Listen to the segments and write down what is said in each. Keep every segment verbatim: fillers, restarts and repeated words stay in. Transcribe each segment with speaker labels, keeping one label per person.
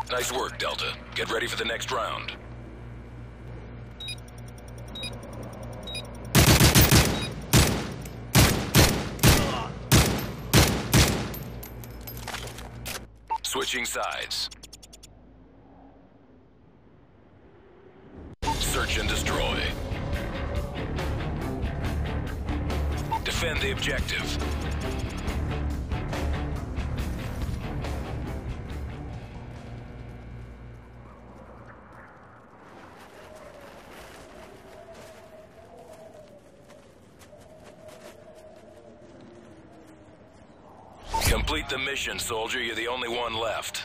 Speaker 1: Nice work, Delta. Get ready for the next round. Switching sides. Search and destroy. Defend the objective. Complete the mission, soldier. You're the only one left.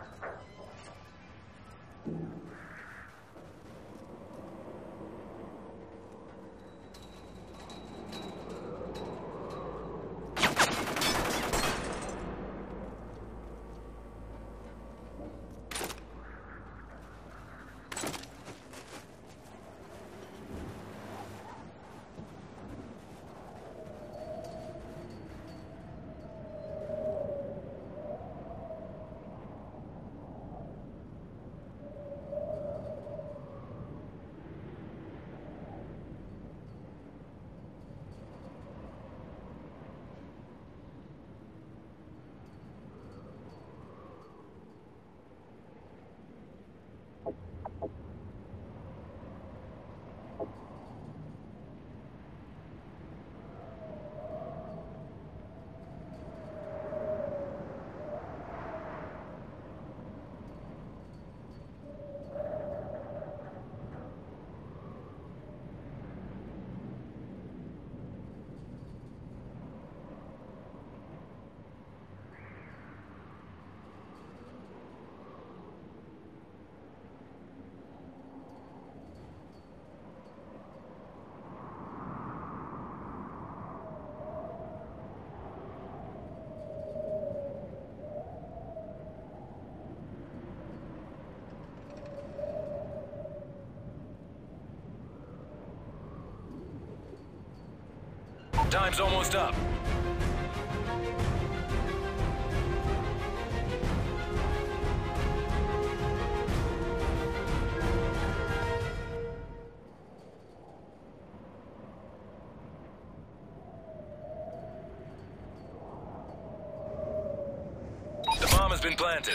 Speaker 1: Time's almost up. The bomb has been planted.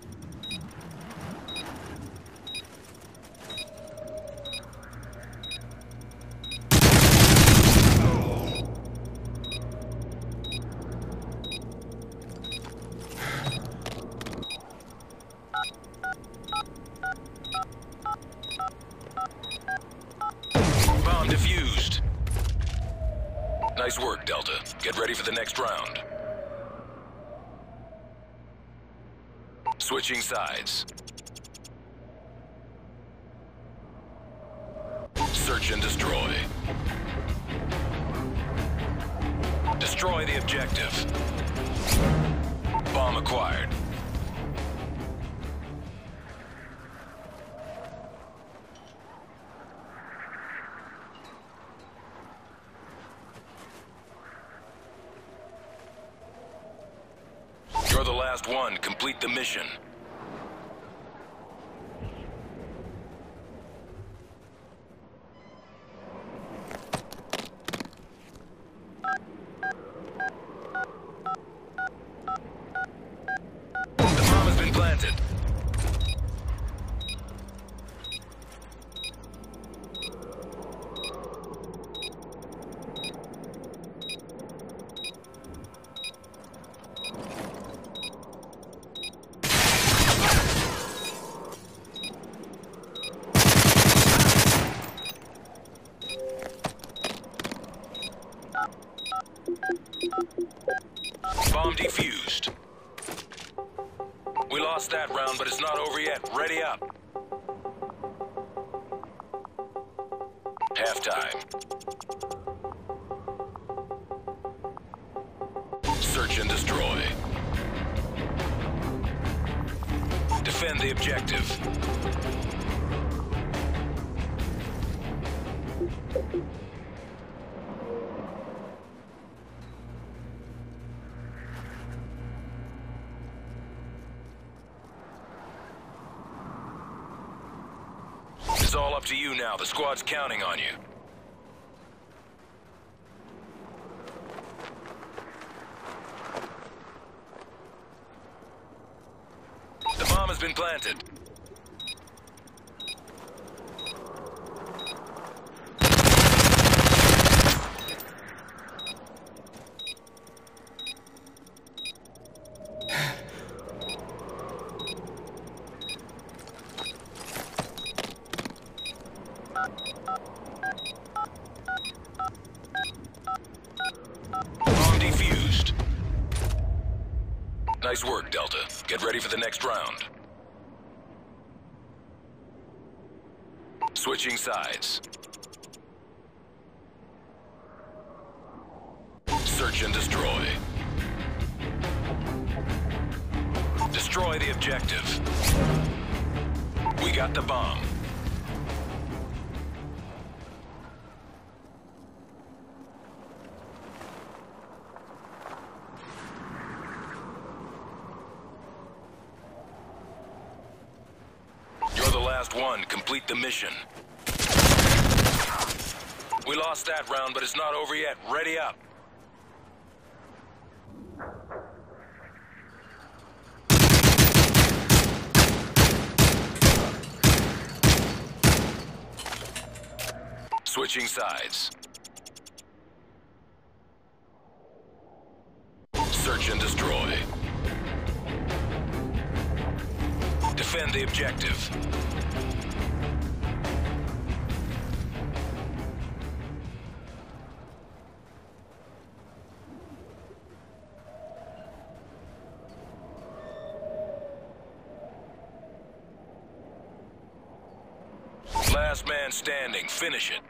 Speaker 1: Bomb defused. Nice work, Delta. Get ready for the next round. Switching sides. Search and destroy. Destroy the objective. Bomb acquired. You're the last one. Complete the mission. The bomb has been planted. Bomb defused. We lost that round, but it's not over yet. Ready up. Halftime. Search and destroy. Defend the objective. It's all up to you now. The squad's counting on you. The bomb has been planted. Bomb defused. Nice work, Delta. Get ready for the next round. Switching sides. Search and destroy. Destroy the objective. We got the bomb. You're the last one. Complete the mission. We lost that round, but it's not over yet. Ready up. Switching sides. Search and destroy. Defend the objective. Last man standing. Finish it.